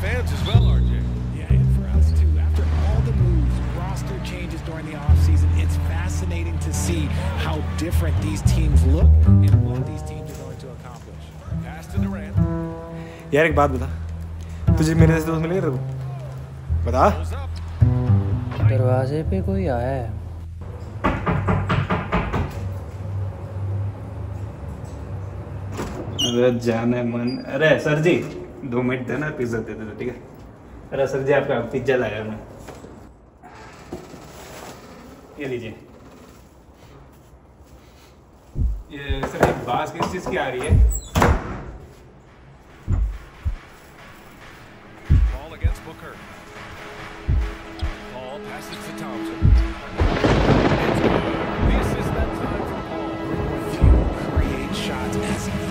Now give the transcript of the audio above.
fans as well, RJ. Yeah, and for us too. After all the moves, roster changes during the offseason, it's fascinating to see how different these teams look and what these teams are going to accomplish. Pass to Durant. यार एक बात बता, तुझे मेरे से दोस्त मिलेगा? बता। Goes up. दरवाजे पे कोई आया है। अरे जाने मन, अरे सर जी 2 मिनट देना, पिज्जा दे दो, ठीक है? अरे सर जी आपका पिज्जा लाया मैं, ये लीजिए। ये सर जी बात किस चीज़ की आ रही है? Ball against Booker. Paul passes to Thompson. It's good. The assist that time from Paul. Few create shots as